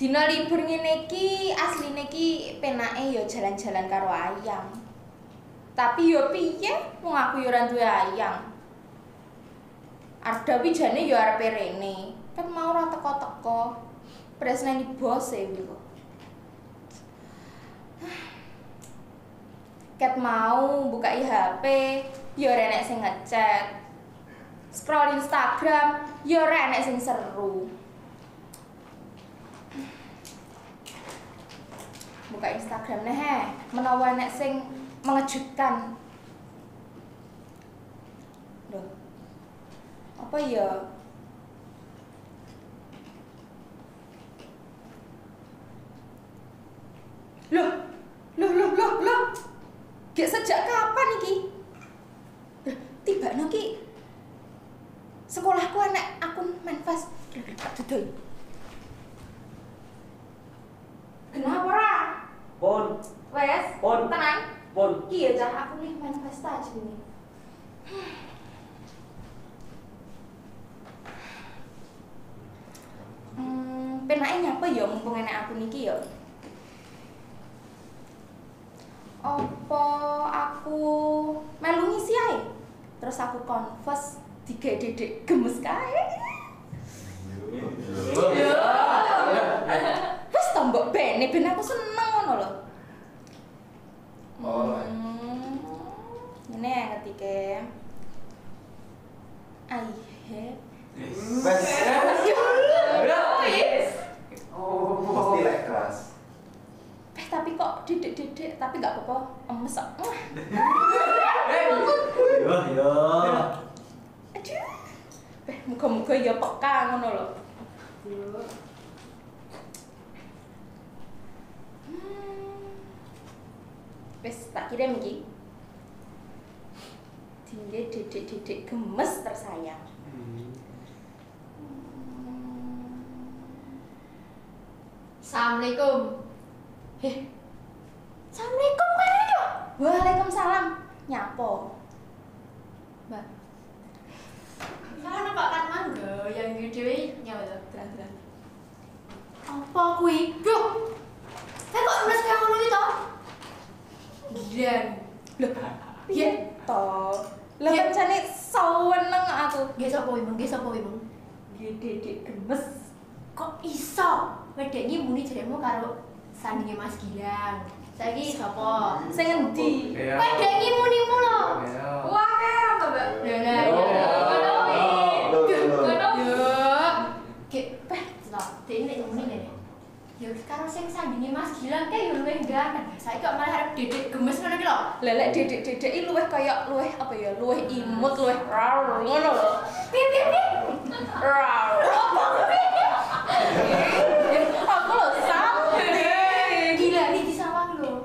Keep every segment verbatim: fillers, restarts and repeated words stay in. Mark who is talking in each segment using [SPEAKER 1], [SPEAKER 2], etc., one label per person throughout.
[SPEAKER 1] Dina libur ngene iki asline iki penake ya jalan-jalan karo ayang. Tapi yo piye wong aku yo ora duwe ayang. Arda wijane yo arepe rene. Kan mau ora teko-teko. Presneni bos e kuwi kok. Ket mau buka I H P, yo ora enek sing ngechat. Scroll Instagram, yo ora enek sing seru. Buka Instagram neh, menawa enek sing mengejutkan. Loh. Apa ya? Loh, loh, loh, loh, loh. Gak sejak kapan iki? Tiba niki sekolahku enek akun manifest. Tak dudul. Kenapa ora?
[SPEAKER 2] Pun.
[SPEAKER 1] Wes,
[SPEAKER 2] Pun.
[SPEAKER 1] tenang.
[SPEAKER 2] Pun.
[SPEAKER 1] Iki ya cah aku nih manifest aja ini. Hmm, penake nyapa ya mumpung enek aku niki ya. Apa aku melu ngisi ae? Terus aku confess digawe dedek gemes kae. Yo. Wes to mbok bene ben aku seneng ngono lho.
[SPEAKER 2] Oh.
[SPEAKER 1] Ini yang ketiga. I have
[SPEAKER 2] Wes.
[SPEAKER 1] Wes.
[SPEAKER 2] Oh, pasti lek keras.
[SPEAKER 1] Eh tapi kok dedek-dedek tapi gak apa-apa emes kok.
[SPEAKER 2] Yo yo.
[SPEAKER 1] Aduh. Eh muga-muga ya peka ngono lho. Hmm. Wes tak kirim iki. Tinggal dedek-dedek gemes tersayang.
[SPEAKER 3] Assalamualaikum.
[SPEAKER 1] Heh. Assalamualaikum kene yo. Waalaikumsalam. Nyapo? Mbak.
[SPEAKER 3] Mana Pak Mangga yang gede nyawa to?
[SPEAKER 1] Telan-telan.
[SPEAKER 3] Apa kuwi? Duh. Eh kok mes kaya ngono iki to? Giran.
[SPEAKER 1] Loh, piye to? Lah pancene seneng aku.
[SPEAKER 3] Nggih sapa kuwi, Bang? Nggih sapa kuwi, Bang?
[SPEAKER 1] Dedek gemes.
[SPEAKER 3] Kok iso? Wedeknya muni jaremu karo sandinge Mas Gilang. Saiki sapa?
[SPEAKER 1] Sing endi?
[SPEAKER 3] Wedeknya muni mulo.
[SPEAKER 1] Wah, kaya to, Mbak.
[SPEAKER 3] Lah lah. Ngono kuwi. Ngono. Yo. Ki, peh, lho, dene muni ngene. Ya karo sing sandinge Mas Gilang kae yo luwih ganteng. Saiki kok malah arep dedek gemes ngono iki lho.
[SPEAKER 1] Lelek dedek-dedek iki luwih kaya luwih apa ya? Luwih imut, luwih rar ngono lho.
[SPEAKER 3] Piye piye piye?
[SPEAKER 1] Rar. Aku lho sampe.
[SPEAKER 3] Gila ini di sawang lho.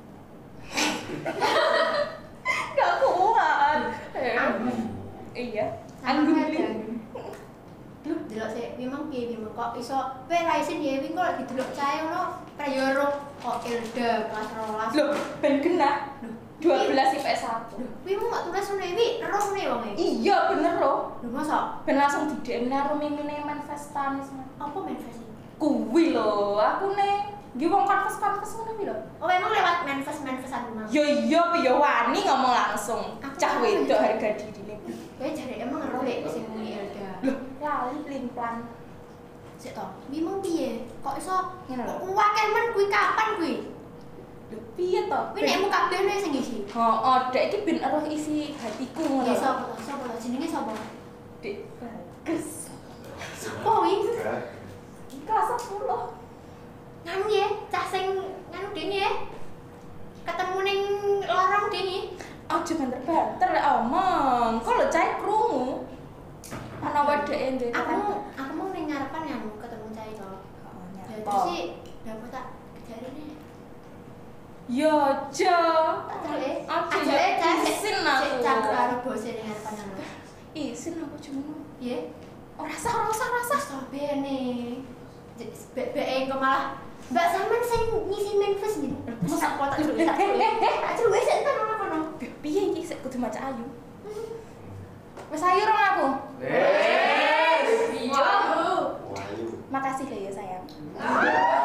[SPEAKER 1] Gak kuat. Iya. Anggun
[SPEAKER 3] kan. Duh, delok sik memang piye memang kok iso kowe ra isin ya wingi kok didelok cahe ngono prayoro kok Elda kelas rolas.
[SPEAKER 1] Loh, ben genah. dua belas I P S satu.
[SPEAKER 3] Kuwi mau mak tulis ngono iki roh ngene wong e.
[SPEAKER 1] Iya bener loh.
[SPEAKER 3] Lho masa
[SPEAKER 1] Ben langsung di D M naro mimine manifestan semua.
[SPEAKER 3] apa manifest iki?
[SPEAKER 1] Kuwi lho, aku nih. Nggih wong confess-confess ngono kuwi lho.
[SPEAKER 3] Oh memang lewat manifest-manifestan rumah.
[SPEAKER 1] Yo iya apa ya wani ngomong langsung. Cah wedok harga dirine.
[SPEAKER 3] Kowe jare emang roh lek sing muni Elda.
[SPEAKER 1] Loh, lali limplan.
[SPEAKER 3] Sik to. Memang piye? Kok iso
[SPEAKER 1] Ngene lho.
[SPEAKER 3] Wakil men kuwi kapan kuwi?
[SPEAKER 1] Lho piye to?
[SPEAKER 3] Kuwi nekmu kabehne sing isi.
[SPEAKER 1] Heeh, dek iki ben eruh isi hatiku ngono.
[SPEAKER 3] Ya sapa? Sapa to jenenge sapa?
[SPEAKER 1] Dek bagus.
[SPEAKER 3] Sapa kuwi?
[SPEAKER 1] Kelas sepuluh.
[SPEAKER 3] Nganu ya, cah sing nganu dene ya. Ketemu ning lorong dene.
[SPEAKER 1] Aja banter-banter lek omong. Kok lho cah krungu. Ana wedeke ndek
[SPEAKER 3] Aku aku mau ning ngarepan nganu ketemu cah itu.
[SPEAKER 1] Oh,
[SPEAKER 3] Ya
[SPEAKER 1] nyapa.
[SPEAKER 3] terus sih dapat tak kejarine.
[SPEAKER 1] Yo aja.
[SPEAKER 3] Tak terus
[SPEAKER 1] Aja
[SPEAKER 3] aja eh cah sik
[SPEAKER 1] isin aku.
[SPEAKER 3] sik cah karo bose ning ngarepan nganu.
[SPEAKER 1] Isin apa cuma?
[SPEAKER 3] Iya.
[SPEAKER 1] Ora sah, ora sah, ora sah.
[SPEAKER 3] Sah bene. Bek-bek engko malah Mbak sampean sing ngisi manifest nih. Masa kok tak tulis tak tulis. Tak tulis entar ono kono.
[SPEAKER 1] Piye iki sik kudu maca ayu. Wes ayu rong aku.
[SPEAKER 2] Wes.
[SPEAKER 3] Iya.
[SPEAKER 2] Wahyu.
[SPEAKER 1] Makasih ya sayang.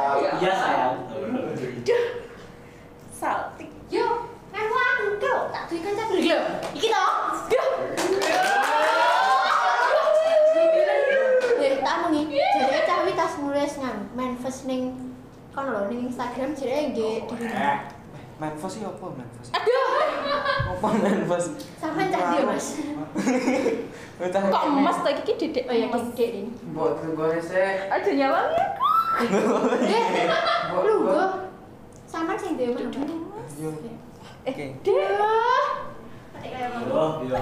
[SPEAKER 3] Instagram jadi nggih diri.
[SPEAKER 4] Manfos sih apa manfos?
[SPEAKER 3] Aduh.
[SPEAKER 4] Apa manfos?
[SPEAKER 3] Sampeyan cah dia, Mas.
[SPEAKER 1] Kok emas to iki Dedek?
[SPEAKER 3] Oh iya, Dedek ini.
[SPEAKER 2] Buat gue sih.
[SPEAKER 1] Aduh nyawangi aku.
[SPEAKER 3] Eh, lu go. Sampeyan sing dhewe Mas.
[SPEAKER 4] Yo. Oke.
[SPEAKER 1] Dek.
[SPEAKER 2] Yo, yo.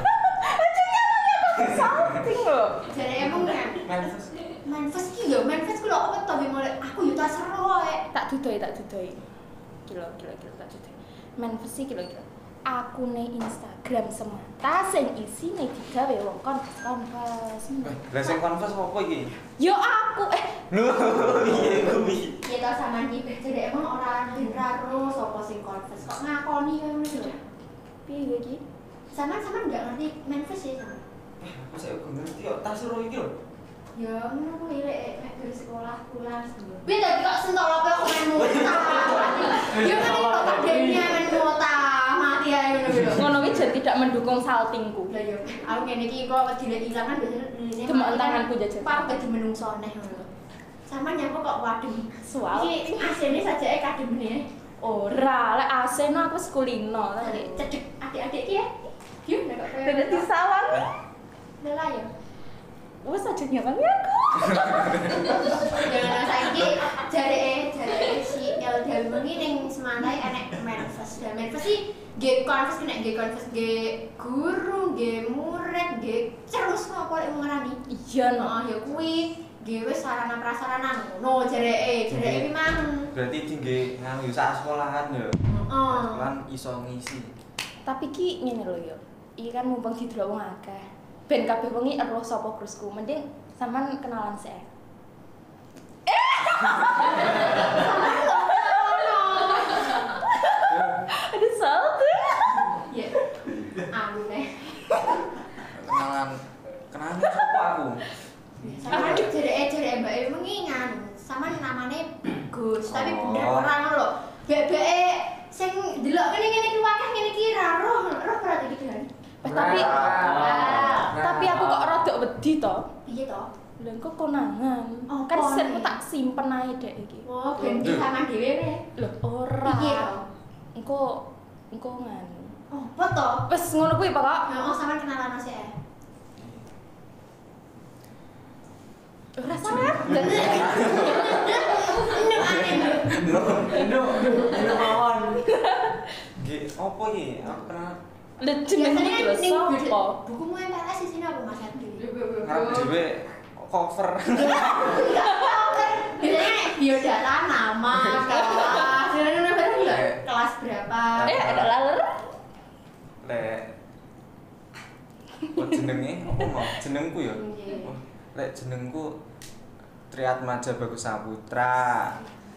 [SPEAKER 1] Salting lho.
[SPEAKER 3] Jadi emang kan.
[SPEAKER 4] Manfos.
[SPEAKER 3] Manfas ki yo, manfas ku lho apa to mulai aku yo tak seru wae.
[SPEAKER 1] Tak dudoi, tak dudoi. Kilo, kilo, kilo, tak dudoi. Manfas iki lho, kilo. Akune Instagram semata sing isine digawe wong konfes-konfes.
[SPEAKER 4] Lah sing konfes apa iki?
[SPEAKER 1] Yo aku eh
[SPEAKER 4] Lho, iya kuwi.
[SPEAKER 3] Ya ta sampean iki jadi emang ora raro sapa sing konfes kok ngakoni koyo ngono lho.
[SPEAKER 1] piye iki?
[SPEAKER 3] Sampean-sampean enggak ngerti manfas ya sampean.
[SPEAKER 4] Aku saya ngerti kok tas seru iki lho.
[SPEAKER 3] Ya ngono kuwi lek mek dari sekolah pulang sebelum. Piye tadi kok sentok lope kok main mota. Ya kan kok tak dene main mota. Mati ae ngono lho.
[SPEAKER 1] Ngono kuwi jan tidak mendukung saltingku.
[SPEAKER 3] Lah yo, aku ngene iki kok wedi lek ilang kan biasanya ini.
[SPEAKER 1] Gemek tanganku jajan.
[SPEAKER 3] Pak dadi menungso neh ngono. Sampean nyapa kok wadem.
[SPEAKER 1] Sual.
[SPEAKER 3] Iki asine sajake kademene.
[SPEAKER 1] Ora, lek A C no aku sekulino.
[SPEAKER 3] Cedek adik-adik iki ya. Yo nek kok koyo.
[SPEAKER 1] Dadi sawang.
[SPEAKER 3] Lah yo.
[SPEAKER 1] Wes aja nyawangi aku.
[SPEAKER 3] Jangan saiki jareke jareke si Elda wengi ning Semantai enek manfes. Dan manfes iki nggih konfes nek nggih konfes nggih guru, nggih murid, nggih cerus apa lek ngarani.
[SPEAKER 1] Iya no.
[SPEAKER 3] Heeh ya kuwi nggih wis sarana prasarana ngono jareke. Jareke iki mang.
[SPEAKER 4] Berarti tinggi nganu sak sekolahan ya.
[SPEAKER 3] Heeh.
[SPEAKER 4] Lan iso ngisi.
[SPEAKER 1] Tapi ki ngene lho yo. Iki kan mumpung didelok wong akeh. Ben kabeh wengi eruh sapa krusku. Mending sampean kenalan sik. Ada salting.
[SPEAKER 3] Ya. Aku teh.
[SPEAKER 4] Kenalan kenalan sapa aku?
[SPEAKER 3] Sama jareke jareke mbake wengi nganu. Sama namane Gus, tapi
[SPEAKER 4] Oh.
[SPEAKER 3] bener ora ngono lho. Bebeke sing delok ngene-ngene iki wakah ngene iki ra roh, roh berarti iki kan.
[SPEAKER 1] Eh, tapi
[SPEAKER 3] Ah.
[SPEAKER 1] tapi aku kok rada wedi to.
[SPEAKER 3] Piye to?
[SPEAKER 1] Lha engko konangan.
[SPEAKER 3] Oh,
[SPEAKER 1] Kan
[SPEAKER 3] kon.
[SPEAKER 1] setku tak simpen ae dek iki.
[SPEAKER 3] Oh, ben iki sama dhewe wae.
[SPEAKER 1] Lho ora.
[SPEAKER 3] Piye to?
[SPEAKER 1] Engko engko nganu.
[SPEAKER 3] Oh, apa to?
[SPEAKER 1] Wes ngono kuwi pokok.
[SPEAKER 3] Heeh, sampean kenalan sik.
[SPEAKER 1] Ora salah.
[SPEAKER 3] Nek aneh lho.
[SPEAKER 2] Enduk, enduk mawon.
[SPEAKER 4] Nggih, apa iki? Aku kenal
[SPEAKER 1] Lha jenenge
[SPEAKER 3] Biasanya
[SPEAKER 1] iki lho
[SPEAKER 3] ning
[SPEAKER 1] sapa?
[SPEAKER 3] bukumu M P L S di sini apa Mas Adi?
[SPEAKER 4] ngarep dhewe cover.
[SPEAKER 3] Biasanya nek biodata nama, kelas, biasanya berapa ya? Kelas berapa?
[SPEAKER 1] Eh ada laler.
[SPEAKER 4] Lek kok jenenge apa mau? Jenengku ya.
[SPEAKER 3] Nggih.
[SPEAKER 4] Oh, lek jenengku Triatmaja Bagus Saputra.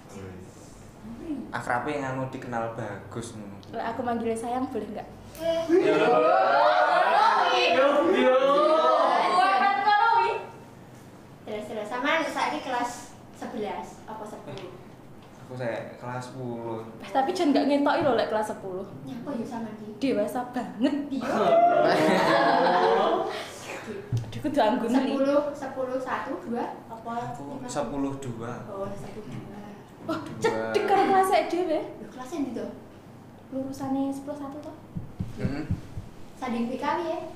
[SPEAKER 4] Akrabe nganu dikenal bagus ngono.
[SPEAKER 1] Lek aku manggil sayang boleh enggak?
[SPEAKER 4] Yo. Yo, yo.
[SPEAKER 1] Bukan ngono wi.
[SPEAKER 3] Terus terus sama saiki kelas sebelas apa sepuluh?
[SPEAKER 4] Aku saya kelas sepuluh.
[SPEAKER 1] Eh, tapi jangan enggak ngetoki lho lek kelas sepuluh.
[SPEAKER 3] Nyapa ya sama iki?
[SPEAKER 1] Dewasa banget.
[SPEAKER 3] Iya.
[SPEAKER 1] Aduh kudu anggun nih.
[SPEAKER 3] sepuluh, sepuluh, satu, dua, apa?
[SPEAKER 4] Aku
[SPEAKER 3] lima?
[SPEAKER 4] sepuluh dua.
[SPEAKER 3] Oh, sepuluh, dua.
[SPEAKER 1] Oh, cedek karo kelas e dhewe.
[SPEAKER 3] Lho, kelasnya ndi to?
[SPEAKER 1] Lurusane sepuluh satu to.
[SPEAKER 4] Heeh.
[SPEAKER 3] Sanding P K W ya?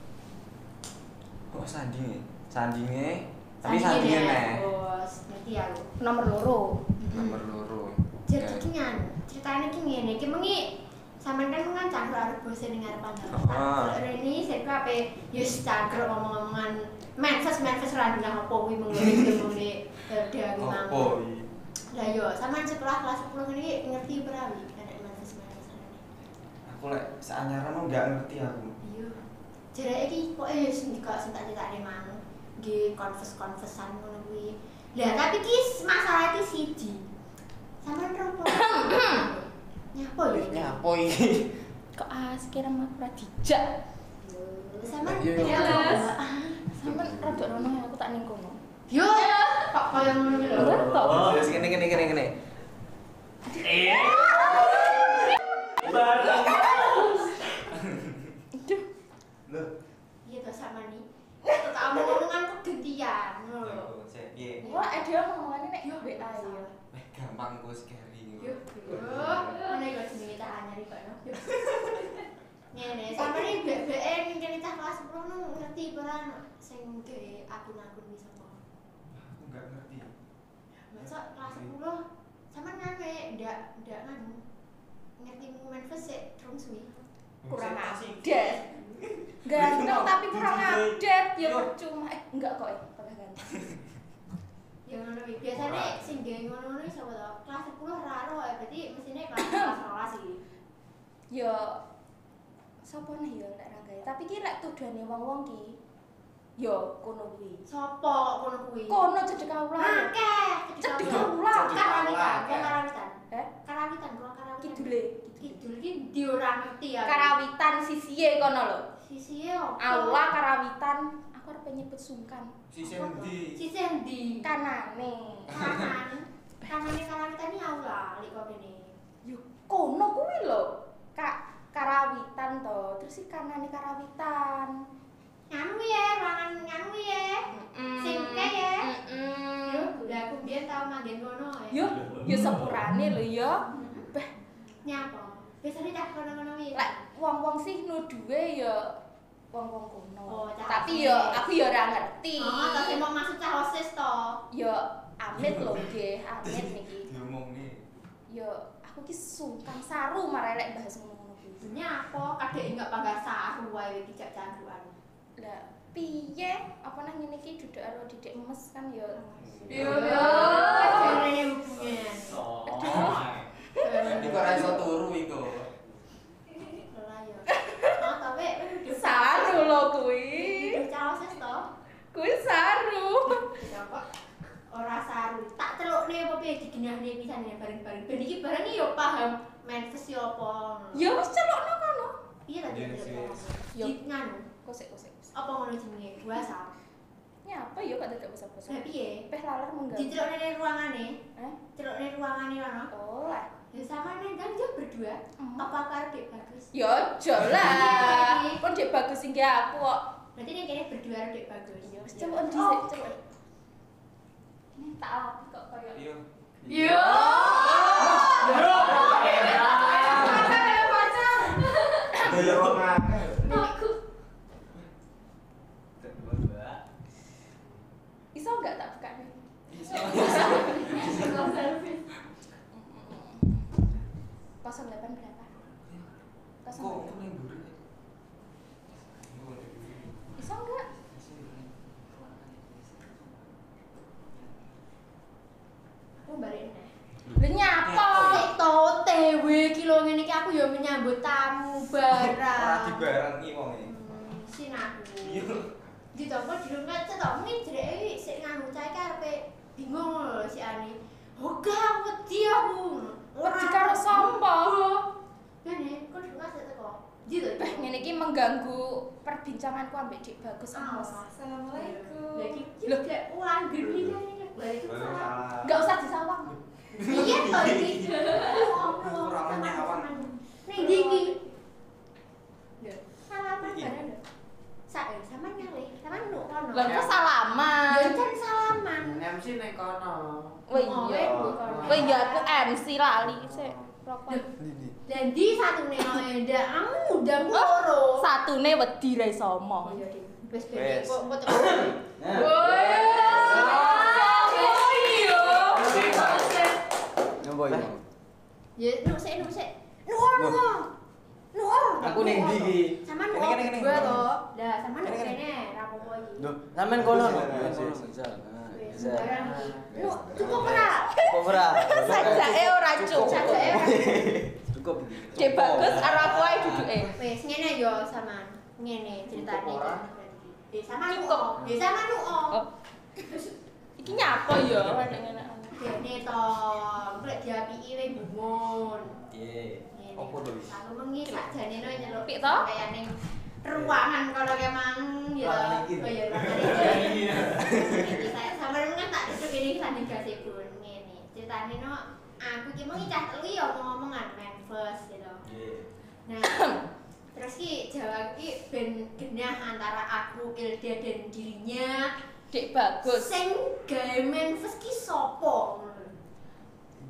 [SPEAKER 4] Kok sandinge? Sandinge tapi
[SPEAKER 3] Sandinge
[SPEAKER 4] sandinge
[SPEAKER 3] nek.
[SPEAKER 4] nih.
[SPEAKER 3] Oh, ngerti aku.
[SPEAKER 1] Nomor loro.
[SPEAKER 4] Nomor loro.
[SPEAKER 3] Jadi iki ngan, ceritane iki ngene, iki mengi sampean kan kan cangkruk arep bosen ning ngarepan.
[SPEAKER 4] Ah.
[SPEAKER 3] Kalau ini saya ku ape yo cangkruk ngomong-ngomongan menses menses ra bilang apa kuwi mengene mengene dari mang.
[SPEAKER 4] Opo?
[SPEAKER 3] Lah yo sampean sekolah kelas sepuluh ini ngerti berawi nek menses menses ini.
[SPEAKER 4] Aku lek saanyaran enggak ngerti aku.
[SPEAKER 3] Iya. Jare iki kok eh sing dikok sing tak critakne mang. Nggih konfes-konfesan ngono kuwi. Lah tapi ki masalah iki siji. Sampean ropo? Nyapa ya?
[SPEAKER 4] Nyapa iki?
[SPEAKER 1] Kok asik kira mak ora dijak.
[SPEAKER 3] Sampean
[SPEAKER 4] Iya, iya.
[SPEAKER 3] ya.
[SPEAKER 1] Sampeyan rada rono aku tak ning kono.
[SPEAKER 3] Yo, kok koyo ngono iki lho.
[SPEAKER 1] Ora to.
[SPEAKER 4] Oh, ya kene kene kene kene.
[SPEAKER 1] Aduh.
[SPEAKER 2] Loh,
[SPEAKER 3] Iya to sama nih. Tak omong-omongan kok gantian ngono lho.
[SPEAKER 4] Yo, sik piye?
[SPEAKER 1] Wah, ada ngomongane nek W A ya.
[SPEAKER 4] Eh, gampang ku sekali.
[SPEAKER 3] Yo, B B N kene cah kelas sepuluh nu ngerti peran sing gawe akun-akun iki sapa?
[SPEAKER 4] Aku nggak ngerti.
[SPEAKER 3] Masa kelas sepuluh sama ngene ndak ndak nganu. Ngerti manifest sik terus suwi.
[SPEAKER 1] Kurang update. Ganteng tapi kurang update ya percuma. Eh enggak kok ya, tambah ganteng.
[SPEAKER 3] Ya ngono iki. Biasane sing gawe ngono-ngono iki sapa to? Kelas sepuluh ra ro ya, berarti mesine kelas kelas rolas iki.
[SPEAKER 1] Ya sapa nih ya nek ra gawe. Tapi ki lek tudane wong-wong ki ya kono kuwi.
[SPEAKER 3] Sopo kono kuwi?
[SPEAKER 1] Kono cedek kawula.
[SPEAKER 3] Akeh.
[SPEAKER 1] Cedek kawula.
[SPEAKER 3] Karawitan, karawitan.
[SPEAKER 1] Eh,
[SPEAKER 3] Karawitan, kula karawitan.
[SPEAKER 1] kidule.
[SPEAKER 3] Kidul ki ndi ora ngerti ya.
[SPEAKER 1] Karawitan sisihe kono lho.
[SPEAKER 3] Sisihe opo?
[SPEAKER 1] Aula karawitan. Aku arep nyebut sungkan.
[SPEAKER 4] Sisi endi?
[SPEAKER 3] Sisi endi?
[SPEAKER 1] Kanane.
[SPEAKER 3] Kanan. Kanane karawitan iki aula lek kok kene.
[SPEAKER 1] Yo kono kuwi lho. Kak karawitan to. Terus si kanane karawitan.
[SPEAKER 3] Nganu ya, ruangan nganu ya. Sing kae ya.
[SPEAKER 1] Heeh.
[SPEAKER 3] Yo, udah aku biyen tau magen kono ya.
[SPEAKER 1] Yo, yo sepurane lho ya. Beh,
[SPEAKER 3] Nyapa? Biasane cah kono-kono iki.
[SPEAKER 1] lek wong-wong sih nuduhe ya wong-wong kono.
[SPEAKER 3] Oh, cah
[SPEAKER 1] Tapi
[SPEAKER 3] osis.
[SPEAKER 1] yo aku yo ora ngerti.
[SPEAKER 3] Oh, ta sing mau masuk cah OSIS to.
[SPEAKER 1] Yo amit lho nggih, amit niki.
[SPEAKER 4] Diomongi.
[SPEAKER 1] Yo aku ki sungkan saru marah lek bahas ngono-ngono kuwi.
[SPEAKER 3] Nyapa? Kadek enggak pangga saru wae iki cak canduan.
[SPEAKER 1] Lah piye? Apa nang ngene iki duduk karo didik mes kan yo.
[SPEAKER 3] Yo yo. Jarene hubungan.
[SPEAKER 4] Iki kok ra iso turu iku.
[SPEAKER 3] Lah yo. Oh, tapi
[SPEAKER 1] Saru lho kuwi.
[SPEAKER 3] Udah cah OSIS to.
[SPEAKER 1] Kuwi saru.
[SPEAKER 3] Ya kok ora saru. Tak celukne apa piye digenahne pisan ya bareng-bareng. Ben iki bareng iki yo paham manifest yo apa.
[SPEAKER 1] Ya wis celokno kono.
[SPEAKER 3] Piye ta
[SPEAKER 4] Yes,
[SPEAKER 3] celuk?
[SPEAKER 4] yes.
[SPEAKER 1] Yo.
[SPEAKER 3] Di nganu.
[SPEAKER 1] Kosek-kosek.
[SPEAKER 3] Apa ngono jenenge? Puasa.
[SPEAKER 1] Nyapa yo kok dadak basa-basa.
[SPEAKER 3] Lah piye?
[SPEAKER 1] Peh laler mengganggu.
[SPEAKER 3] Dicelukne ning ruangane.
[SPEAKER 1] Eh?
[SPEAKER 3] Celukne ruangane rono.
[SPEAKER 1] Oh lah.
[SPEAKER 3] Ya sama nang kan dia berdua.
[SPEAKER 1] Hmm.
[SPEAKER 3] Apa karo Dek Bagus?
[SPEAKER 1] Yo aja lah. Kon Dek Bagus sing aku kok.
[SPEAKER 3] Berarti ning kene berdua karo Dek Bagus.
[SPEAKER 1] Ya wis celok dhisik, celok. Ini tak lapi kok koyo.
[SPEAKER 4] Iya.
[SPEAKER 3] Yo.
[SPEAKER 2] Iya, wong akeh.
[SPEAKER 3] Aku
[SPEAKER 1] Iso enggak tak buka nih? nol delapan berapa?
[SPEAKER 4] Kok
[SPEAKER 1] nol
[SPEAKER 4] aku ning mburi.
[SPEAKER 1] Iso enggak?
[SPEAKER 3] aku balik neh.
[SPEAKER 1] Lah nyapa?
[SPEAKER 3] Sik to T W ki lho ngene iki aku ya menyambut tamu
[SPEAKER 4] Ora
[SPEAKER 3] barang.
[SPEAKER 4] dibarengi wong e.
[SPEAKER 3] Hmm, Sin aku.
[SPEAKER 4] Iya.
[SPEAKER 3] Ditoko di rumah cetok mungkin jereke sik nganu cah iki arepe bingung lho si Ani. Oga wedi aku.
[SPEAKER 1] Wedi karo sapa?
[SPEAKER 3] Ngene, kok di rumah sik teko. Gitu.
[SPEAKER 1] Beh, ngene iki mengganggu perbincanganku ambek Dik Bagus Amos.
[SPEAKER 3] Assalamualaikum. Lagi lho wah gede kan. Waalaikumsalam.
[SPEAKER 1] Enggak usah disawang.
[SPEAKER 3] Iya toh iki.
[SPEAKER 4] Kurang menyawang.
[SPEAKER 3] Ning ndi iki? Lho, salaman bareng lho. Sak eh sama nyale, sama nduk kono.
[SPEAKER 1] Lah kok salaman?
[SPEAKER 3] Ya kan salaman.
[SPEAKER 2] M C ning kono.
[SPEAKER 1] Oh iya. Oh iya aku M C lali sik. Rokok.
[SPEAKER 3] Dan di satu nih ndak kamu udah moro.
[SPEAKER 1] Satune wedi ra iso omong.
[SPEAKER 3] Iya, Dik. Wis
[SPEAKER 4] Wes.
[SPEAKER 3] kok kok
[SPEAKER 2] Nyoba iki.
[SPEAKER 3] Ya, nu sik nu sik. Nu nu. Nu.
[SPEAKER 2] Aku ning ndi iki?
[SPEAKER 3] Sama nu.
[SPEAKER 4] Kene, kene, kene.
[SPEAKER 3] Gua to. Lah, sama nu
[SPEAKER 4] Kene, kene.
[SPEAKER 3] kene ra apa-apa iki.
[SPEAKER 2] Loh, sampean kono.
[SPEAKER 3] Wis barang. Nu cukup ora?
[SPEAKER 2] Kok ora?
[SPEAKER 1] Sajake ora cuk.
[SPEAKER 3] Sajake ora.
[SPEAKER 2] Cukup.
[SPEAKER 1] Dik Bagus karo aku ae duduke.
[SPEAKER 3] Wis ngene yo sama. Ngene ceritane
[SPEAKER 2] Cukup ora?
[SPEAKER 3] Eh sama nu.
[SPEAKER 1] Cukup.
[SPEAKER 3] Eh sama nu.
[SPEAKER 1] Oh. Iki nyapa ya ngene-ngene.
[SPEAKER 3] Dene to, lek diapiki we gumun.
[SPEAKER 4] Piye?
[SPEAKER 3] Ngene.
[SPEAKER 4] Apa lho iki?
[SPEAKER 3] Aku mengi sakjane no nyeluk
[SPEAKER 1] Pik to?
[SPEAKER 3] kaya ning ruangan kalau kemang ya.
[SPEAKER 2] Ruangan iki.
[SPEAKER 3] Oh ya ruangan iki. Iki saya sama dengan tak duduk ini sambil gasipun ngene. Ceritane no aku ki mengi cah telu ya ngomong-ngomongan main first gitu.
[SPEAKER 4] Piye?
[SPEAKER 3] Nah, terus ki Jawa ki ben genah antara aku, Ilda dan dirinya.
[SPEAKER 1] Dik Bagus.
[SPEAKER 3] Sing gawe main first ki sapa?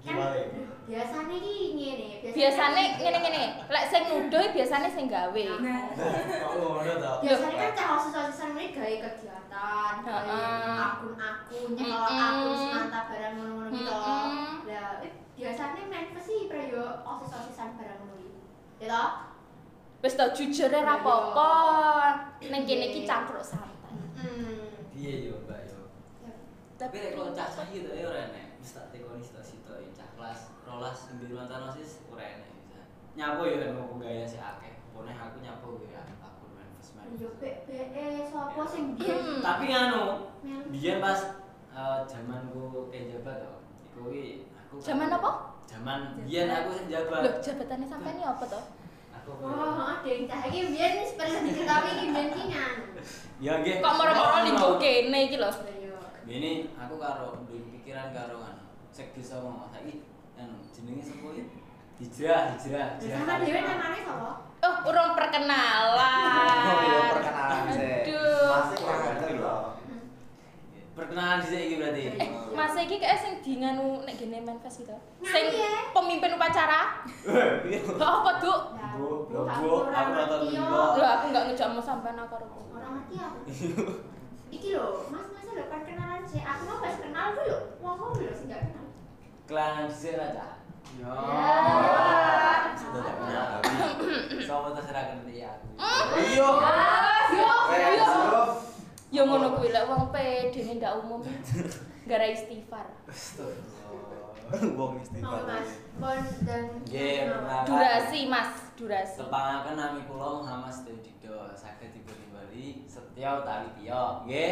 [SPEAKER 2] Gimana?
[SPEAKER 3] Biasane iki ngene,
[SPEAKER 1] Biasane ngene-ngene. Lek sing nuduh biasane sing gawe.
[SPEAKER 2] Oh, udah tau.
[SPEAKER 3] Biasanya kan cah osis-osisan ini gawe kegiatan, gawe
[SPEAKER 1] Heeh.
[SPEAKER 3] akun-akun, nyekel
[SPEAKER 1] Mm-mm.
[SPEAKER 3] akun semantap barang ngono-ngono gitu.
[SPEAKER 1] Mm-mm.
[SPEAKER 3] Lah, eh, biasanya Manfest sih prayo osis-osisan barang ngono iki. Ya toh?
[SPEAKER 1] Wis to jujur ora apa-apa. Ning kene iki campur santai.
[SPEAKER 3] Hmm.
[SPEAKER 4] Piye yo, Mbak yo. Tapi lek kok cah-cah gitu ya ora enek. Wis tak tekoni sito-sito cah kelas rolas sing mantan OSIS ora enek bisa. Nyapo yo kan mau gaya si akeh. Pone aku nyapo ya aku Manfest Manfest.
[SPEAKER 3] Yo be be eh sapa sing biyen
[SPEAKER 1] Hmm.
[SPEAKER 4] Tapi nganu, biyen pas eh, zamanku penjabat to. Iku kuwi aku
[SPEAKER 1] Zaman apa?
[SPEAKER 4] Zaman biyen aku sing jabat.
[SPEAKER 1] Loh, jabatannya sampean iki apa to?
[SPEAKER 4] Aku
[SPEAKER 3] Oh, ada yang cah iki biyen wis perlu diketahui iki biyen ki ngan.
[SPEAKER 4] ya nggih.
[SPEAKER 1] Kok moro-moro
[SPEAKER 4] Oh,
[SPEAKER 1] lingkup
[SPEAKER 4] no.
[SPEAKER 1] kene iki lho.
[SPEAKER 3] Yo.
[SPEAKER 4] Ini aku karo duwe pikiran karo kan. Sek desa ngomong saiki anu jenenge sapa iki? Hijrah, hijrah, hijrah.
[SPEAKER 3] Sama dhewe namanya sapa?
[SPEAKER 1] Oh, urung perkenalan.
[SPEAKER 2] Oh iya perkenalan sih.
[SPEAKER 1] Aduh.
[SPEAKER 2] Masih kurang ngerti loh.
[SPEAKER 4] Perkenalan dhisik iki berarti.
[SPEAKER 1] Eh, Mas iki kayak sing di nganu nek gene Manfest gitu. Sing
[SPEAKER 3] Nyanyi ya?
[SPEAKER 1] pemimpin upacara.
[SPEAKER 4] Piye?
[SPEAKER 1] Apa, Duk?
[SPEAKER 4] Bu, bu,
[SPEAKER 3] aku
[SPEAKER 4] bu,
[SPEAKER 3] ora
[SPEAKER 4] aku nonton
[SPEAKER 3] ngerti yo.
[SPEAKER 4] dulu.
[SPEAKER 1] Loh, aku enggak ngejakmu sampean aku karo.
[SPEAKER 3] Ora ngerti aku. Iki lho, Mas Mas lho perkenalan sih. Aku mau pas kenal ku lho. Wong kok lho sing gak kenal.
[SPEAKER 4] Kelan dhisik ra cah.
[SPEAKER 2] Ya.
[SPEAKER 4] Sudah tak kenal. Sopo ta sira ngerti aku.
[SPEAKER 2] Iya.
[SPEAKER 1] Yo,
[SPEAKER 2] Eh,
[SPEAKER 1] yo.
[SPEAKER 2] Bro.
[SPEAKER 1] Yo ngono kuwi lek wong pedene ndak umum. Gara istighfar.
[SPEAKER 2] Wong
[SPEAKER 3] Mau
[SPEAKER 2] istighfar.
[SPEAKER 3] Mas, Bon dan
[SPEAKER 4] Nggih, pernah.
[SPEAKER 1] Durasi, Mas, durasi.
[SPEAKER 4] Tepangaken nami kula Muhammad Steudikdo saged dipun-timbali setya utawi tiya. Nggih.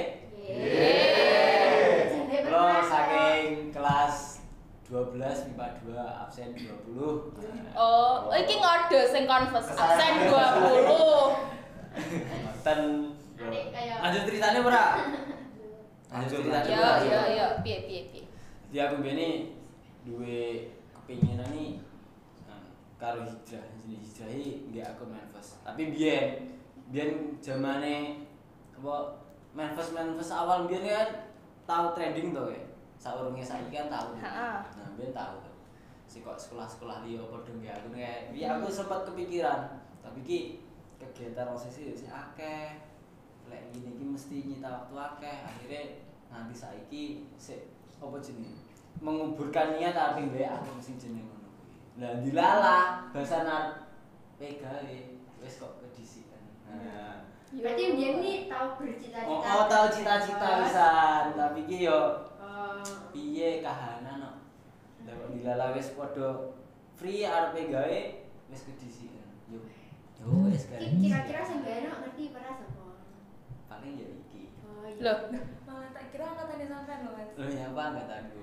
[SPEAKER 1] Yeay.
[SPEAKER 3] Jane
[SPEAKER 4] Kula
[SPEAKER 3] pernah.
[SPEAKER 4] saking kelas dua belas M I P A dua absen dua puluh.
[SPEAKER 1] Oh, iki ngode sing konvers absen dua puluh.
[SPEAKER 4] Ngoten.
[SPEAKER 3] Adik kayak-
[SPEAKER 4] Lanjut ceritanya ora? Lanjut ceritanya.
[SPEAKER 1] Yo, yo, yo, piye piye piye.
[SPEAKER 4] Jadi aku bini duwe kepinginan nih um, karo hijrah, jenis hijrah iki nggih aku Manfest. Tapi biyen biyen zamane apa Manfest Manfest awal biyen kan tahu trending to ya. Saurunge saiki kan tahu.
[SPEAKER 1] Heeh.
[SPEAKER 4] Nah, biyen tahu to. Si kok sekolah-sekolah liya padha nggih aku nek biyen aku sempat kepikiran, tapi ki kegiatan OSIS sih akeh. Lek ngene iki mesti nyita waktu akeh. Akhirnya nanti saiki sik apa jenenge? Menguburkan niat tapi mbek aku sing jenenge ngono kuwi. Lah dilalah bahasan pegawe wis kok kedisikan. Nah,
[SPEAKER 3] Berarti biyen nih tahu bercita-cita.
[SPEAKER 4] oh, oh tahu cita-cita pisan, tapi ki yo
[SPEAKER 3] Oh.
[SPEAKER 4] piye kahanan no. Lah kok dilalah wis padha free arep gawe wis kedisikan. Yo. Yo wis kan.
[SPEAKER 3] Ki- Kira-kira sing gak enak ngerti para sapa?
[SPEAKER 4] Paling ya iki.
[SPEAKER 3] Oh iya.
[SPEAKER 1] Loh,
[SPEAKER 5] Malah tak kira angkatannya sampean loh Mas.
[SPEAKER 4] Loh ya apa angkatanku?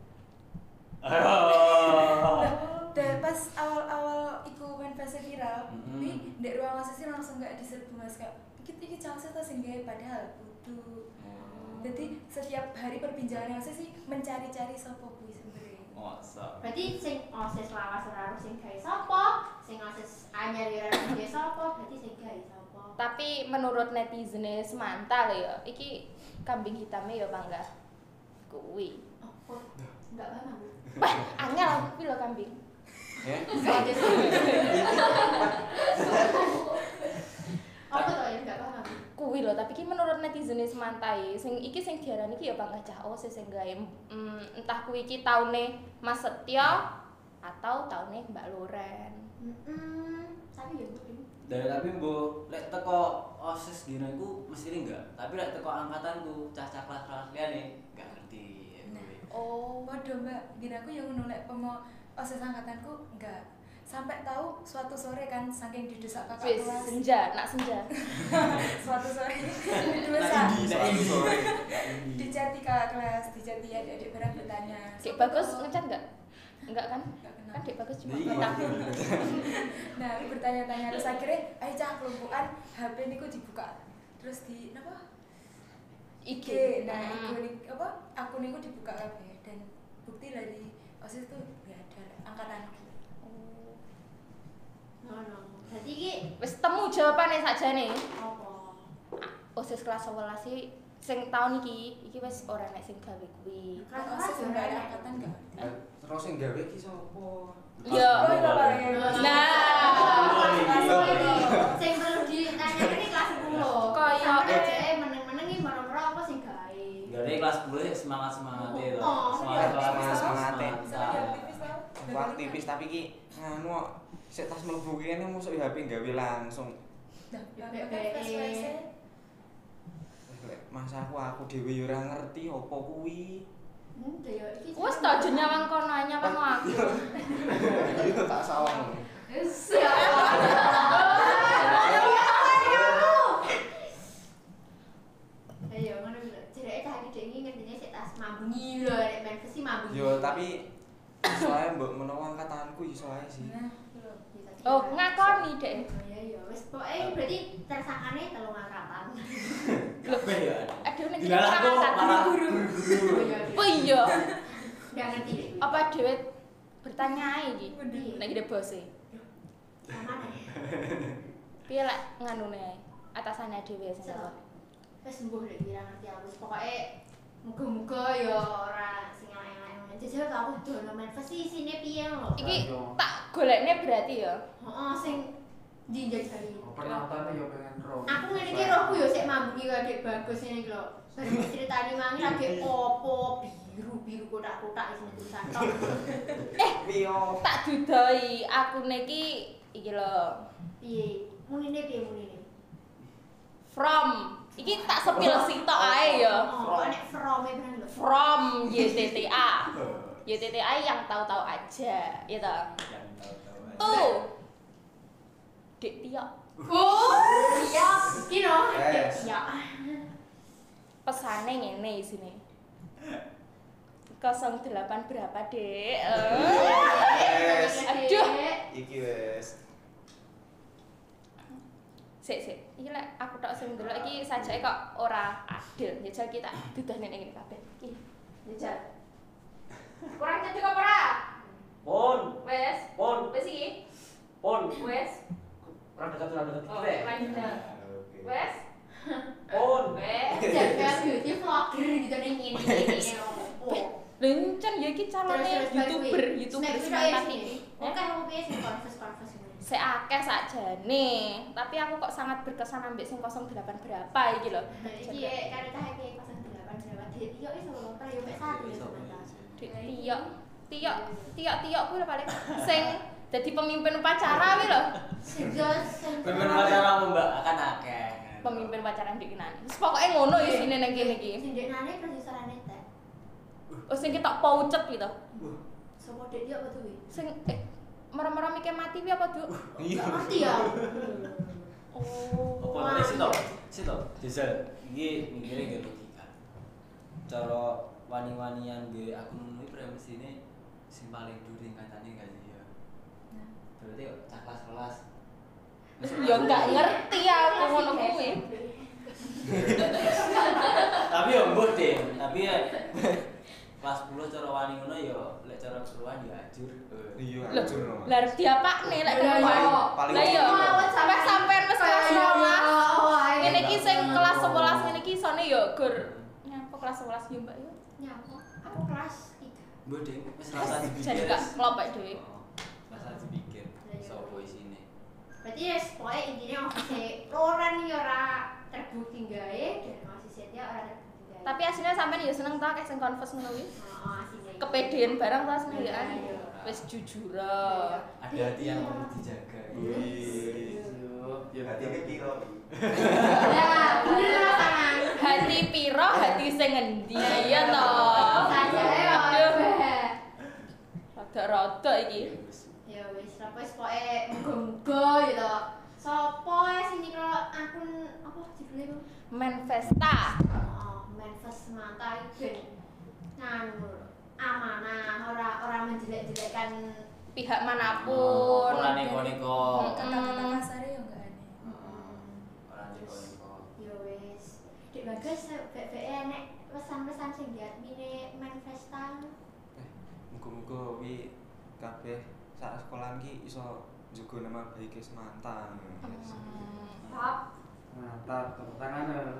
[SPEAKER 5] Dan pas awal-awal iku Manfest viral,
[SPEAKER 4] Mm-mm.
[SPEAKER 5] tapi ndek ruang OSIS sih langsung gak diserbu Mas kak. Iki iki chance ta sing gawe padahal kudu. Jadi setiap hari perbincangan OSIS sih mencari-cari sapa kuwi sebenarnya.
[SPEAKER 4] Masa.
[SPEAKER 3] Berarti sing osis lawas ora harus sing gawe sapa? Sing osis anyar ora harus gawe sapa? Berarti sing gawe sapa?
[SPEAKER 1] tapi menurut netizen semanta lho ya, iki kambing hitamnya ya bangga. Kuwi.
[SPEAKER 3] Oh, kok enggak paham aku.
[SPEAKER 1] Wah, angel aku kuwi lho kambing.
[SPEAKER 4] Ya.
[SPEAKER 3] Osis. Apa tuh ya enggak paham aku.
[SPEAKER 1] Kuwi lho, tapi iki menurut netizen semantai, sing iki sing diarani iki ya bangga cah OSIS sing gawe mm, entah kuwi iki taune Mas Setya atau taune Mbak Loren.
[SPEAKER 3] Heeh. Tapi ya mungkin.
[SPEAKER 4] Dan tapi mbok lek teko OSIS dino iku mesti enggak. Tapi lek teko angkatanku cah-cah kelas-kelas liyane enggak ngerti.
[SPEAKER 5] Nah.
[SPEAKER 1] Oh,
[SPEAKER 5] Waduh mbak, gini aku yang nolak pemo OSIS angkatanku enggak. Sampai tahu suatu sore kan saking didesak kakak
[SPEAKER 1] wis
[SPEAKER 5] kelas.
[SPEAKER 1] senja, nak senja.
[SPEAKER 5] Suatu sore
[SPEAKER 4] Nah,
[SPEAKER 5] didesak.
[SPEAKER 4] ini, nah, ini.
[SPEAKER 2] Sorry.
[SPEAKER 5] Dicati kakak kelas, dicati adik-adik barang bertanya.
[SPEAKER 1] Dek
[SPEAKER 5] "Siapa
[SPEAKER 1] bagus
[SPEAKER 5] toh?"
[SPEAKER 1] ngecat enggak? Enggak kan?
[SPEAKER 5] Enggak kenal.
[SPEAKER 1] Kan Dek bagus cuma
[SPEAKER 4] Iya.
[SPEAKER 1] ngecat.
[SPEAKER 5] Nah, aku bertanya-tanya terus akhirnya, ayo cah kelumpukan H P niku dibuka. Terus di apa?
[SPEAKER 1] I G.
[SPEAKER 5] Nah,
[SPEAKER 1] Hmm.
[SPEAKER 5] aku ni- apa? Aku niku dibuka kabeh dan bukti dari OSIS itu ya ada angkatanku.
[SPEAKER 1] Oh.
[SPEAKER 3] No no. Berarti iki
[SPEAKER 1] Wis temu jawabane sakjane.
[SPEAKER 3] apa?
[SPEAKER 1] OSIS kelas sebelas sih sing tahun iki iki wis ora nek sing gawe kuwi.
[SPEAKER 5] Kelas juga ada angkatan enggak?
[SPEAKER 2] Terus yang gawe ki sapa?
[SPEAKER 1] Iya. Nah,
[SPEAKER 3] sing perlu ditanyani ini kelas sepuluh.
[SPEAKER 1] Kaya
[SPEAKER 3] eh meneng-meneng iki moro-moro apa sing gawe?
[SPEAKER 4] Gak kelas sepuluh ya semangat-semangat itu.
[SPEAKER 3] Oh,
[SPEAKER 4] Semangat
[SPEAKER 2] semangat semangat.
[SPEAKER 5] Aktivis tau?
[SPEAKER 2] Aku aktivis tapi ki nganu kok sik tas mlebu ki kene mosok H P gawe langsung.
[SPEAKER 5] Nah, P P
[SPEAKER 2] Lek masa aku aku dhewe yo ora ngerti apa kuwi.
[SPEAKER 3] Hmm, ya iki.
[SPEAKER 1] wis ta aja nyawang kono nyawang aku.
[SPEAKER 2] Itu tak sawang.
[SPEAKER 3] Ayo ngono lho. Jereke cah iki dhewe ngertine sik tas mambungi lho, nek main visi mambungi.
[SPEAKER 2] Yo tapi soalnya mbok menawa angkatanku iso ae sih.
[SPEAKER 5] Nah,
[SPEAKER 1] Oh, ngakoni dek.
[SPEAKER 3] Oh iya ya wis pokoke berarti tersangkane telung angkatan.
[SPEAKER 4] Kabeh ya.
[SPEAKER 1] Aduh nek
[SPEAKER 4] Gila aku malah
[SPEAKER 3] Guru.
[SPEAKER 1] Oh iya.
[SPEAKER 3] Nggak ngerti deh.
[SPEAKER 1] Apa dhewe bertanya ae iki?
[SPEAKER 3] Iya.
[SPEAKER 1] Nek gede bose.
[SPEAKER 3] Sama nih.
[SPEAKER 1] Piye lek nganune ae? Atasane dhewe sing apa?
[SPEAKER 3] Wis sembuh lek kira ngerti aku. Wis pokoke muga-muga ya ora sing elek-elek. Jajal aku dono main pasti isine piye lho.
[SPEAKER 1] Iki tak golekne berarti ya.
[SPEAKER 3] Heeh sing ndi jajali.
[SPEAKER 6] Pernyataannya ya pengen roh.
[SPEAKER 3] Aku ngene iki rohku yo sik mambungi kaya Dek Bagus ngene iki lho. Bareng critani mangi lagi opo biru-biru kotak-kotak isine tulisan tok.
[SPEAKER 1] Eh,
[SPEAKER 2] Piyo?
[SPEAKER 1] tak dudoi aku niki iki lho.
[SPEAKER 3] Piye? Munine piye munine?
[SPEAKER 1] From iki tak sepil sitok ae ya.
[SPEAKER 3] Oh, kok nek from-e bener lho.
[SPEAKER 1] From Y T T A. Y T T A yang tahu-tahu aja, ya toh.
[SPEAKER 4] Yang tahu-tahu aja.
[SPEAKER 1] Tuh. Dik Tio.
[SPEAKER 3] Oh, iya, kino.
[SPEAKER 2] Yes.
[SPEAKER 3] Iya.
[SPEAKER 1] Pesane ngene isine. nol delapan berapa, Dek?
[SPEAKER 2] Yes.
[SPEAKER 1] Aduh.
[SPEAKER 2] Iki wis.
[SPEAKER 1] Sik sik. Iki lek aku tok sing ndelok iki sajake kok ora adil. Jajal kita dudahne ning ngene kabeh. Iki. Jajal. Kurang cedhek apa ora?
[SPEAKER 4] Pon,
[SPEAKER 1] Wes.
[SPEAKER 4] pon,
[SPEAKER 1] Wes iki.
[SPEAKER 4] pon.
[SPEAKER 1] Wes.
[SPEAKER 4] Kurang dekat kurang dekat
[SPEAKER 1] Oh,
[SPEAKER 4] deh.
[SPEAKER 1] lanjut.
[SPEAKER 2] Oke.
[SPEAKER 1] Wes.
[SPEAKER 4] Pon.
[SPEAKER 1] Wes.
[SPEAKER 3] Jaga beauty vlogger gitu ning ngene iki. Oh.
[SPEAKER 1] Lencen ya iki calone YouTuber, YouTuber semangat iki.
[SPEAKER 3] Oke, aku piye sing konfes-konfes ini.
[SPEAKER 1] Sik akeh sakjane, tapi aku kok sangat berkesan ambek sing nol delapan berapa iki lho.
[SPEAKER 3] Iki ya karo cah iki nol delapan berapa Dek Tio iki solo lompar yo mek satu ya sebentar.
[SPEAKER 1] Dik Tio. Tio, Tio Tio kuwi lho paling sing dadi pemimpin upacara kuwi lho.
[SPEAKER 3] Sing sing
[SPEAKER 4] Pemimpin acara Mbak akan akeh.
[SPEAKER 1] Pemimpin upacara dikenani. Wis pokoke ngono isine nang kene iki.
[SPEAKER 3] Sing deknane produserane teh.
[SPEAKER 1] Oh sing ketok poucet gitu.
[SPEAKER 3] Sopo Dek Tio apa tuh?
[SPEAKER 1] Sing eh merem-merem mikir mati kuwi apa, Duk?
[SPEAKER 3] Enggak ngerti ya.
[SPEAKER 1] Oh.
[SPEAKER 4] Apa nek situ? Situ. Diesel. Iki mikire nggih logika. Cara wani-wanian nggih aku menuhi premisi sing paling dhuwur katane enggak sih ya. Berarti kok cah kelas sebelas.
[SPEAKER 1] Ya enggak ngerti aku ngono kuwi.
[SPEAKER 4] Tapi ya mbuh deh, tapi ya kelas sepuluh cara wani ngono ya lek cara keseluruhan ya ajur.
[SPEAKER 2] Iya,
[SPEAKER 1] Loh,
[SPEAKER 2] ajur no.
[SPEAKER 1] lah diapakne lek
[SPEAKER 3] Lah, iya.
[SPEAKER 1] keluar.
[SPEAKER 2] Paling
[SPEAKER 1] Lah iya,
[SPEAKER 3] Paling-
[SPEAKER 1] sampai sampean wis kelas sebelas.
[SPEAKER 3] Oh,
[SPEAKER 1] Ngene iki sing kelas sebelas ngene iki isone ya gur. Nyapa kelas sebelas ya, Mbak ya?
[SPEAKER 3] Nyapa? Aku kelas tiga.
[SPEAKER 4] Mbuh deh, wis rasa dipikir.
[SPEAKER 1] Jadi gak ngelompok dhewe.
[SPEAKER 4] Oh, rasa dipikir sopo isine.
[SPEAKER 3] Berarti ya pokoknya intinya office Loren ya ora terbukti gawe dan office dia ora terbukti gawe.
[SPEAKER 1] Tapi aslinya sampean ya seneng ta kayak sing confess ngono kuwi.
[SPEAKER 3] oh, asine.
[SPEAKER 1] Kepedean barang ta seneng ya.
[SPEAKER 3] Iya.
[SPEAKER 1] Wis jujur.
[SPEAKER 4] Ada hati yang perlu dijaga.
[SPEAKER 2] Wih.
[SPEAKER 6] Ya
[SPEAKER 2] Hati ke piro?
[SPEAKER 3] Ya, bener pasangan.
[SPEAKER 1] Hati piro, hati sing ngendi ya to.
[SPEAKER 3] Saja ya.
[SPEAKER 1] Aduh. Rada-rada iki.
[SPEAKER 3] Ya wis, apa wis pokoke muga-muga gitu. Sopo ya sing nyekel akun apa judulnya Bang?
[SPEAKER 1] Manfesta.
[SPEAKER 3] Oh, manifest semata iki nganu amanah, ora ora menjelek-jelekkan
[SPEAKER 1] Pihak manapun.
[SPEAKER 4] Ora neko-neko.
[SPEAKER 5] Kata-kata kasar ya enggak aneh.
[SPEAKER 4] Ora neko-neko.
[SPEAKER 3] ya wis. Dek Bagas bek-bek enek pesan-pesan sing diadmine manifesta.
[SPEAKER 2] Muga-muga wi kabeh sak sekolahan ki iso njogo nama baik semantan.
[SPEAKER 3] Top.
[SPEAKER 6] Mantap, tepuk tangan.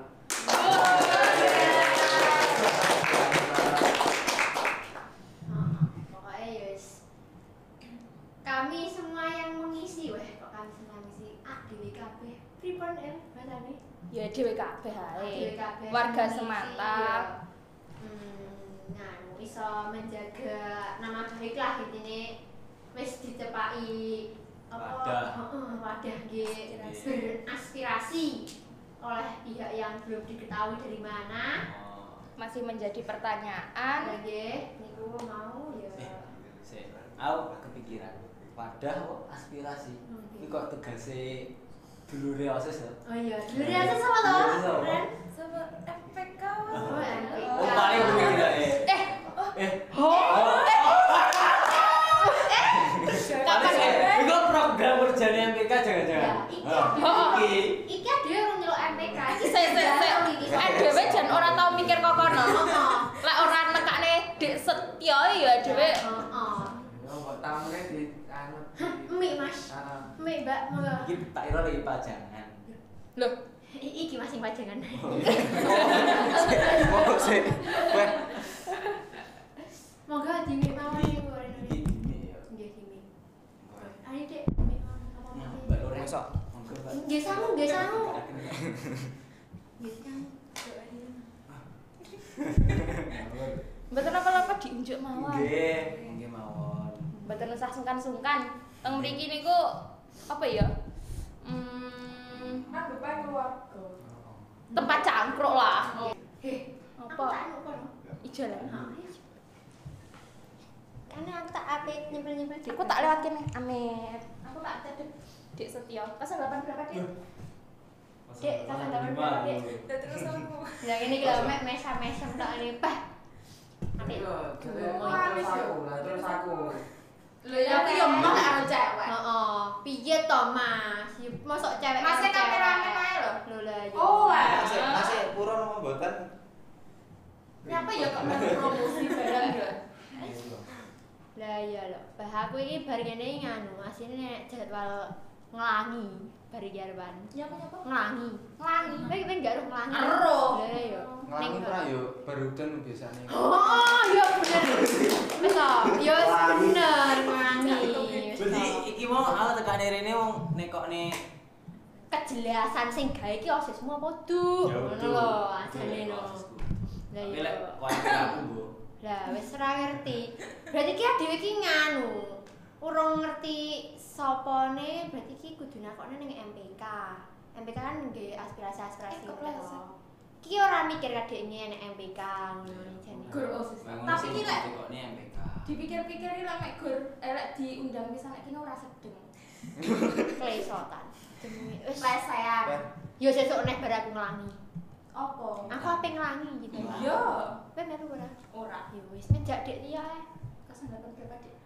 [SPEAKER 3] Pokoknya ya wis. Kami semua yang mengisi, weh kok kami semua mengisi A D W K B. Pripun em bahasane?
[SPEAKER 1] Ya dhewe kabeh
[SPEAKER 3] A D W
[SPEAKER 1] ae.
[SPEAKER 3] K B.
[SPEAKER 1] Warga
[SPEAKER 3] mengisi,
[SPEAKER 1] Semantap.
[SPEAKER 3] ya. Hmm, nganu iso menjaga nama baik lah intine wis dicepaki apa
[SPEAKER 4] Wadah.
[SPEAKER 3] heeh, wadah nggih beraspirasi oleh pihak yang belum diketahui dari mana.
[SPEAKER 4] Oh.
[SPEAKER 1] Masih menjadi pertanyaan.
[SPEAKER 3] Nggih, niku mau ya.
[SPEAKER 4] Sik, aku kepikiran. Wadah kok aspirasi. Iki kok tegese dulure OSIS to.
[SPEAKER 3] Oh iya, dulu aja sama toh.
[SPEAKER 4] Dulure sapa?
[SPEAKER 3] Ren.
[SPEAKER 5] Sama M P K.
[SPEAKER 3] Oh, M P K.
[SPEAKER 4] Oh, paling kepikiran eh.
[SPEAKER 1] Eh,
[SPEAKER 4] Eh,
[SPEAKER 1] oh,
[SPEAKER 3] Kapan
[SPEAKER 4] paling
[SPEAKER 3] ya?
[SPEAKER 4] eh, iku program kerjane M P K jangan-jangan.
[SPEAKER 3] Ya, iki
[SPEAKER 4] Ah,
[SPEAKER 1] Oh.
[SPEAKER 4] iki.
[SPEAKER 3] Iki dhewe urung nyeluk M P K. Iki
[SPEAKER 1] se se se. Eh dhewe jan ora tau mikir kok kono.
[SPEAKER 3] Heeh.
[SPEAKER 1] Lek ora nekakne Dik Setyo ya dhewe.
[SPEAKER 3] Heeh.
[SPEAKER 6] Ya kok tamune di anu.
[SPEAKER 3] Mik Mas.
[SPEAKER 6] Tanam.
[SPEAKER 3] Mik Mbak, monggo.
[SPEAKER 4] Iki tak kira lagi pajangan.
[SPEAKER 1] Loh,
[SPEAKER 3] I- Iki masing pajangan.
[SPEAKER 2] Mau sih. Weh,
[SPEAKER 3] Monggo dimik mawon niku Ren.
[SPEAKER 4] Iki dini ya.
[SPEAKER 3] Nggih dimik. Ayo Dek, mik mawon apa
[SPEAKER 4] Nah,
[SPEAKER 3] mawon.
[SPEAKER 4] Mbak Lore.
[SPEAKER 2] Masa?
[SPEAKER 4] Monggo, Mbak.
[SPEAKER 3] Nggih sangu, nggih sangu. Nggih sangu.
[SPEAKER 1] mboten apa-apa diunjuk mawon.
[SPEAKER 4] Nggih, nggih mawon.
[SPEAKER 1] Mboten usah sungkan-sungkan. Teng mriki niku apa ya? Hmm,
[SPEAKER 5] Anggapan keluarga.
[SPEAKER 1] tempat cangkruk lah.
[SPEAKER 3] Heh, aku
[SPEAKER 1] Apa?
[SPEAKER 3] tak anu kono.
[SPEAKER 1] Ijo lah.
[SPEAKER 3] Karena aku tak apik nyempel-nyempel.
[SPEAKER 1] Aku tak lewat kene. Amet. Aku tak cedek Dik Setyo. Pasal delapan berapa, Dik? Dek, kakak delapan berapa, Dek?
[SPEAKER 5] Dan terus aku.
[SPEAKER 3] Ya ini kalau mek mesam-mesam tok ini, Pak. Apik.
[SPEAKER 6] Iya, jadi
[SPEAKER 5] Wah,
[SPEAKER 6] terus
[SPEAKER 5] wis yo.
[SPEAKER 6] aku, lah terus aku.
[SPEAKER 1] Lho ya aku yo mau karo cewek.
[SPEAKER 3] Heeh. Piye to, Mas? Ya, Mosok cewek.
[SPEAKER 1] Masih
[SPEAKER 3] karo cewek.
[SPEAKER 1] kameramen ae lho.
[SPEAKER 3] Lho lah ya.
[SPEAKER 1] Oh, wah.
[SPEAKER 2] Masih masih purun apa mboten?
[SPEAKER 1] Nyapa ya kok mau promosi barang ya?
[SPEAKER 3] Lah iya lho. Bah aku iki bar ngene nganu, asline nek jadwal nglangi bar iki arepan.
[SPEAKER 1] Nyapa-nyapa?
[SPEAKER 3] Nglangi.
[SPEAKER 1] Nglangi.
[SPEAKER 3] Kowe ben gak ero nglangi.
[SPEAKER 1] Ero.
[SPEAKER 3] Lah iya.
[SPEAKER 2] Ngelangi ora yo barudan biasanya.
[SPEAKER 3] Oh, iya bener. Wis to, ya wis bener nglangi. Wis
[SPEAKER 4] Berarti
[SPEAKER 3] to.
[SPEAKER 4] iki mau aku tekane rene wong nekokne
[SPEAKER 3] Kejelasan sing gawe iki osismu apa du?
[SPEAKER 4] Ya,
[SPEAKER 3] Ngono
[SPEAKER 4] betul.
[SPEAKER 3] lho, ajane no. Lah
[SPEAKER 4] Tapi
[SPEAKER 3] iya.
[SPEAKER 4] lek wae aku, Bu.
[SPEAKER 3] Lah wis ora ngerti. Berarti ki dhewe iki nganu. Urung ngerti sopone, berarti ki kudu nakokne ning M P K. M P K kan nggih aspirasi-aspirasi
[SPEAKER 5] Eh, kok
[SPEAKER 3] gitu.
[SPEAKER 5] pleset?
[SPEAKER 3] Ki ora mikir kadekne nek M P K ngono jane.
[SPEAKER 1] Gur osis.
[SPEAKER 4] Bangun
[SPEAKER 1] Tapi
[SPEAKER 4] sing
[SPEAKER 1] ki lek
[SPEAKER 4] nekokne M P K.
[SPEAKER 1] dipikir-pikir iki lek mek gur elek diundang misalnya kene ora sedeng.
[SPEAKER 3] Klesotan. Jenenge wis
[SPEAKER 1] Lesean.
[SPEAKER 3] yo sesuk nek bar aku nglangi.
[SPEAKER 1] Apa?
[SPEAKER 3] Aku ape nglangi gitu.
[SPEAKER 1] Yo.
[SPEAKER 3] Kowe metu ora?
[SPEAKER 1] Ora.
[SPEAKER 3] Ya wis ngejak Dek Tia ae.
[SPEAKER 1] Kesanggapan berapa, Dik?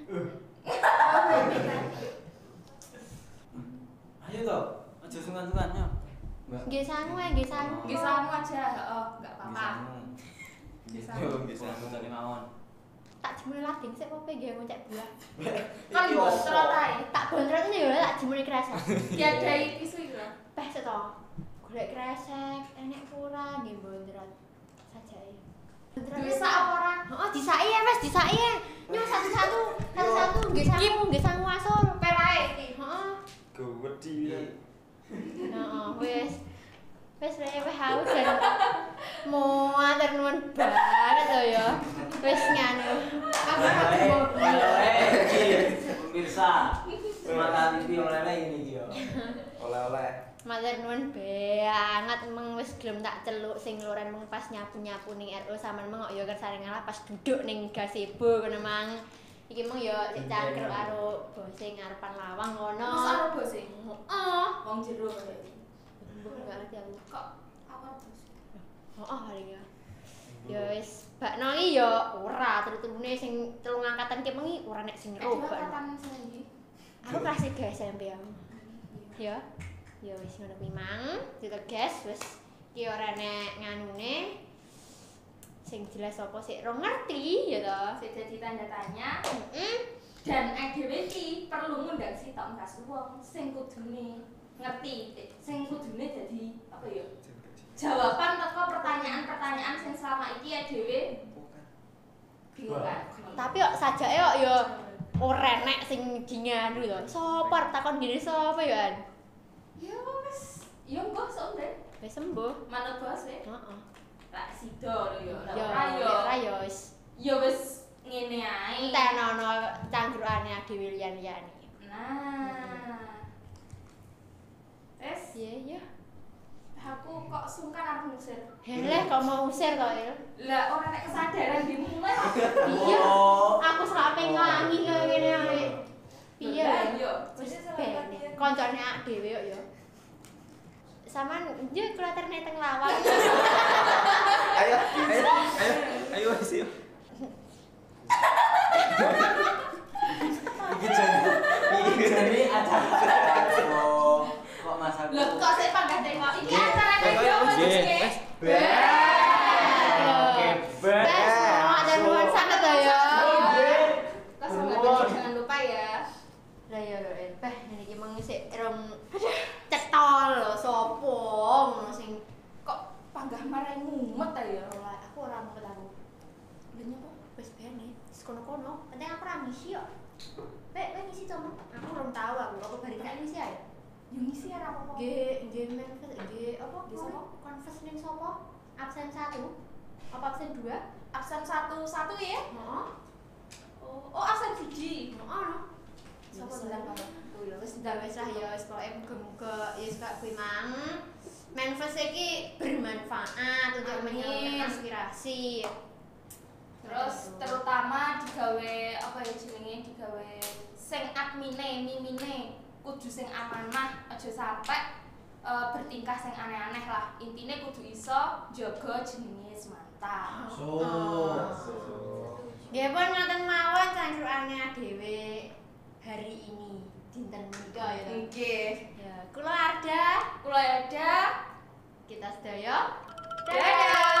[SPEAKER 4] Ayo to, aja sungkan-sungkan yo. Mbak.
[SPEAKER 3] Nggih sangu ae, nggih sangu.
[SPEAKER 1] Nggih sama aja, heeh, enggak apa-apa.
[SPEAKER 4] Bisa.
[SPEAKER 2] Yo, bisa.
[SPEAKER 4] Bisa tadi mawon.
[SPEAKER 3] Tak jemune lading sik pope nggih ngoncek buah.
[SPEAKER 1] Kan bontrot ae.
[SPEAKER 3] Tak bontrot yo tak jemune kresek.
[SPEAKER 1] Diadai tisu iki lho.
[SPEAKER 3] Peh sik to. Golek kresek, enek pura nggih bontrot. Sajae. Bontrot
[SPEAKER 1] Bisa apa ora?
[SPEAKER 3] Heeh, disaki ya wis, disaki ya. Nyo satu-satu, satu-satu nggih sangu, nggih sangu asor.
[SPEAKER 1] Perae iki.
[SPEAKER 3] Heeh.
[SPEAKER 2] Gowedi.
[SPEAKER 3] Heeh, wis. Wis rene wis aku jan matur nuwun banget to ya. Wis nganu. Aku ketemu.
[SPEAKER 4] Pemirsa, Semangka T V oleh-oleh ini iki yo.
[SPEAKER 2] Oleh-oleh.
[SPEAKER 3] Matur nuwun banget meng wis gelem tak celuk sing loren meng pas nyapu-nyapu ning R O sampean meng kok ya kersane ngalah pas duduk ning gazebo ngono mang. Iki meng ya sik cangkruk karo bose ngarepan lawang ngono.
[SPEAKER 1] Mas aro bose.
[SPEAKER 3] Heeh.
[SPEAKER 1] Wong jero kaya.
[SPEAKER 3] Mbok gak ngerti aku.
[SPEAKER 1] Kok apa bos?
[SPEAKER 3] Heeh paling ya. Ya wis bakno iki ya ora terus-terusne sing telung angkatan ki mengi ora nek sing
[SPEAKER 1] Eh,
[SPEAKER 3] ro
[SPEAKER 1] dua
[SPEAKER 3] bakno.
[SPEAKER 1] kapan saiki?
[SPEAKER 3] Aku kelas tiga S M P aku. Ya. Ya wis ngono kuwi mang, ditegas wis ki ora nek nganune sing jelas apa sik ora ngerti ya to.
[SPEAKER 1] Sik jadi tanda tanya
[SPEAKER 3] Heeh.
[SPEAKER 1] dan E D W iki perlu ngundang sitok ngas wong sing kudune ngerti, sing kudune dadi apa ya? jawaban teko pertanyaan-pertanyaan sing selama iki ya dhewe bingung kan.
[SPEAKER 3] Tapi kok sajake kok ya ora nek sing dinganu lho. Sopo takon gini sopo ya?
[SPEAKER 1] Ya wis, ya mbok sok ndek.
[SPEAKER 3] Wis sembuh.
[SPEAKER 1] Manut bos we.
[SPEAKER 3] Heeh.
[SPEAKER 1] Tak sido lho ya.
[SPEAKER 3] Ya
[SPEAKER 1] Ora ya.
[SPEAKER 3] ora ya wis.
[SPEAKER 1] Ya wis ngene ae.
[SPEAKER 3] Enten ana cangkrukane dhewe liyan-liyane.
[SPEAKER 1] Nah. Es,
[SPEAKER 3] Iya, iya.
[SPEAKER 1] aku kok sungkan arep ngusir.
[SPEAKER 3] Heleh kok mau usir kok, Il.
[SPEAKER 1] Lah ora nek kesadaran dimulai.
[SPEAKER 3] Iya. Aku sampe ngangi kaya ngene ae. Piye?
[SPEAKER 1] Lah yo.
[SPEAKER 3] Wis ben koncone ak dhewe kok ya. Saman yo kulaterne teng lawang.
[SPEAKER 2] Ayo, ayo, ayo, ayo wis yuk.
[SPEAKER 4] Iki jadi iki jadi acara oh kok Mas aku.
[SPEAKER 1] Loh kok saya panggah tengok iki acara
[SPEAKER 2] Ayo,
[SPEAKER 1] radio
[SPEAKER 2] ayo,
[SPEAKER 1] Mas
[SPEAKER 2] wis.
[SPEAKER 1] Ki.
[SPEAKER 3] Oke, bes. Ada ruang sana tuh ya.
[SPEAKER 1] Kok sama jangan lupa ya.
[SPEAKER 3] Lah ya lho, El. Beh, niki mang sik rong cetol lho sopo ngono sing
[SPEAKER 1] Kok panggah marai mumet ta ya.
[SPEAKER 3] ora aku ora mau tahu.
[SPEAKER 1] Lha nyapa?
[SPEAKER 3] Wis bene, wis kono-kono. Penting aku ora ngisi kok. Bek, kowe ngisi to, aku belum tahu aku apa bari gak ngisi ae.
[SPEAKER 1] Yo ngisi ora apa-apa.
[SPEAKER 3] Nggih, nggih men nggih apa
[SPEAKER 1] Nggih, sapa?
[SPEAKER 3] Konfes ning sapa? Absen satu. Apa absen dua?
[SPEAKER 1] Absen satu satu ya?
[SPEAKER 3] Heeh.
[SPEAKER 1] Oh, oh absen siji.
[SPEAKER 3] Heeh.
[SPEAKER 1] Sapa
[SPEAKER 3] Sapa
[SPEAKER 1] bilang
[SPEAKER 3] bilang
[SPEAKER 1] kalau?
[SPEAKER 3] Oh ya wis ndak wis lah ya wis pokoke muga-muga ya wis kak kuwi mang. Manifest iki bermanfaat untuk
[SPEAKER 1] Amin.
[SPEAKER 3] menyalurkan aspirasi.
[SPEAKER 1] Terus terutama digawe apa ya jenenge digawe sing admine mimine kudu sing amanah aja sampai uh, bertingkah sing aneh-aneh lah. Intine kudu iso jaga jenenge semantap.
[SPEAKER 3] Nggih pun ngoten mawon cangkrukane dhewe hari ini dinten menika ya.
[SPEAKER 1] Nggih.
[SPEAKER 3] Ya, kula Arda,
[SPEAKER 1] Kula ada.
[SPEAKER 3] kita sedaya
[SPEAKER 1] Dadah.